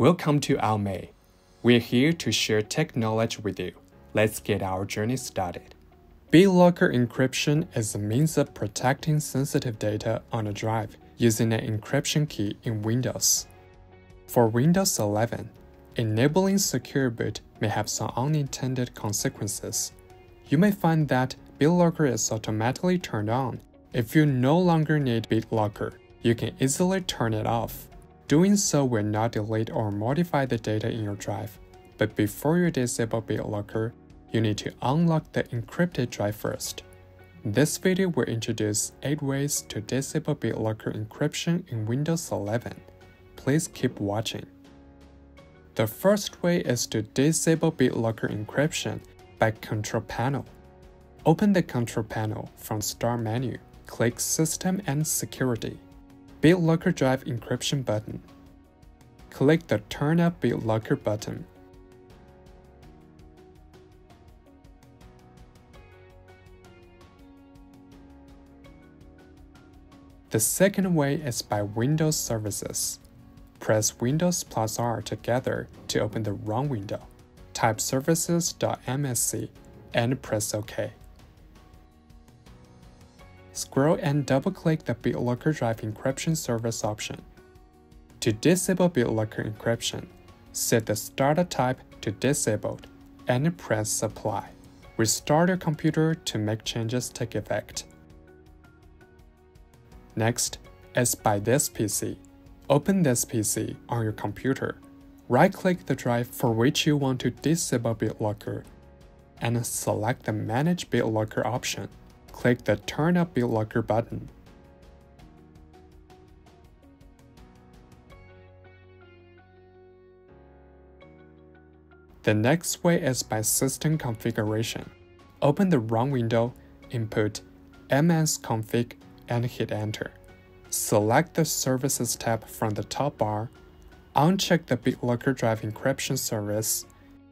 Welcome to Almay. We're here to share tech knowledge with you. Let's get our journey started. Bitlocker Encryption is a means of protecting sensitive data on a drive using an encryption key in Windows. For Windows 11, enabling secure boot may have some unintended consequences. You may find that Bitlocker is automatically turned on. If you no longer need Bitlocker, you can easily turn it off. Doing so will not delete or modify the data in your drive, but before you disable Bitlocker, you need to unlock the encrypted drive first. This video will introduce 8 ways to disable Bitlocker encryption in Windows 11. Please keep watching. The first way is to disable Bitlocker encryption by Control Panel. Open the Control Panel from Start menu, click System and Security. Bitlocker Drive Encryption button. Click the Turn Up Bitlocker button. The second way is by Windows Services. Press Windows plus R together to open the wrong window. Type services.msc and press OK. Scroll and double-click the Bitlocker Drive Encryption Service option. To disable Bitlocker encryption, set the startup type to Disabled and press Apply. Restart your computer to make changes take effect. Next is by this PC. Open this PC on your computer. Right-click the drive for which you want to disable Bitlocker and select the Manage Bitlocker option. Click the Turn Up Bitlocker button. The next way is by System Configuration. Open the wrong window, input msconfig and hit Enter. Select the Services tab from the top bar, uncheck the Bitlocker Drive Encryption service,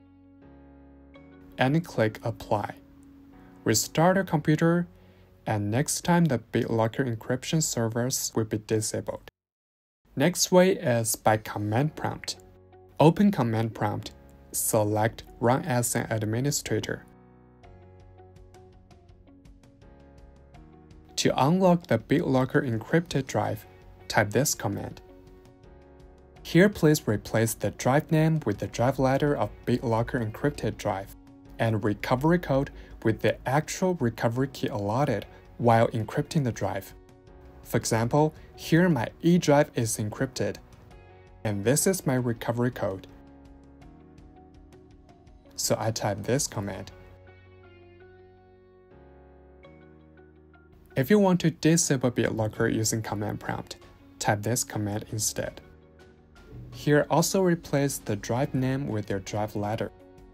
and click Apply. Restart your computer, and next time the Bitlocker encryption service will be disabled. Next way is by Command Prompt. Open Command Prompt, select Run as an Administrator. To unlock the Bitlocker encrypted drive, type this command. Here, please replace the drive name with the drive letter of Bitlocker encrypted drive, and recovery code with the actual recovery key allotted while encrypting the drive. For example, here my E drive is encrypted, and this is my recovery code. So I type this command. If you want to disable Bitlocker using Command Prompt, type this command instead. Here, also replace the drive name with your drive letter.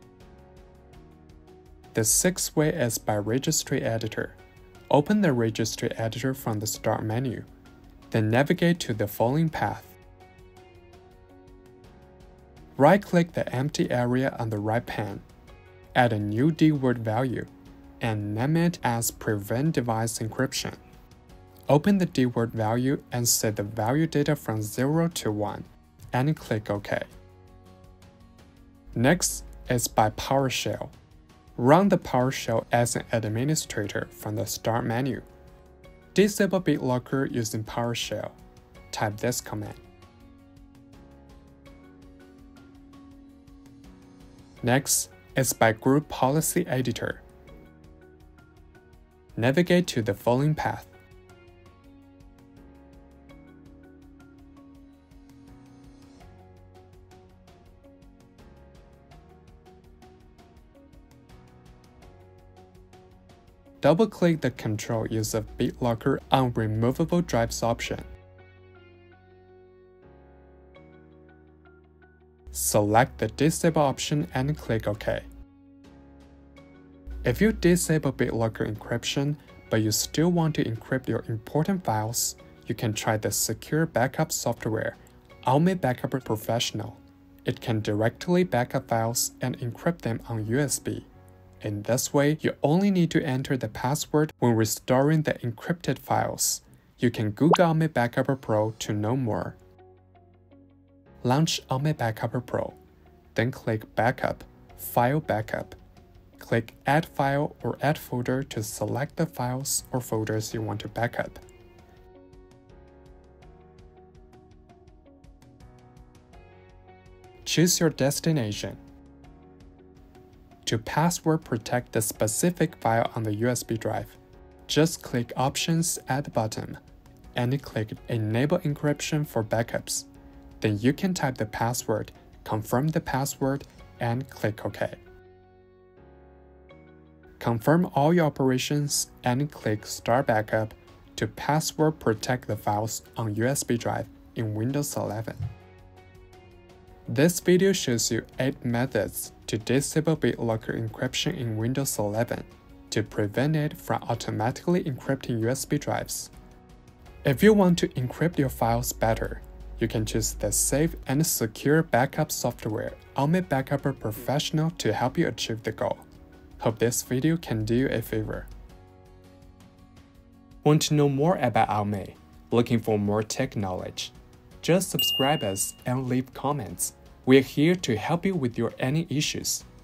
The sixth way is by Registry Editor. Open the Registry Editor from the Start menu, then navigate to the following path. Right-click the empty area on the right pane, add a new dword value, and name it as Prevent Device Encryption. Open the dword value and set the value data from 0 to 1, and click OK. Next is by PowerShell. Run the PowerShell as an administrator from the Start menu. Disable Bitlocker using PowerShell. Type this command. Next is by Group Policy Editor. Navigate to the following path. Double-click the control use of Bitlocker on Removable Drives option. Select the Disable option and click OK. If you disable Bitlocker encryption, but you still want to encrypt your important files, you can try the secure backup software, Almay Backup Professional. It can directly backup files and encrypt them on USB. In this way, you only need to enter the password when restoring the encrypted files. You can Google Almay Backup Pro to know more. launch Alme Backup Pro. Then click Backup, File Backup. Click Add File or Add Folder to select the files or folders you want to backup. Choose your destination. To password protect the specific file on the USB drive, just click Options at the bottom and click Enable Encryption for Backups. Then you can type the password, confirm the password, and click OK. Confirm all your operations and click Start Backup to password protect the files on USB drive in Windows 11. This video shows you 8 methods to disable Bitlocker encryption in Windows 11 to prevent it from automatically encrypting USB drives. If you want to encrypt your files better, you can choose the safe and secure backup software Alme Backup Professional to help you achieve the goal. Hope this video can do you a favor. Want to know more about Alme? Looking for more tech knowledge? Just subscribe us and leave comments. We're here to help you with your any issues.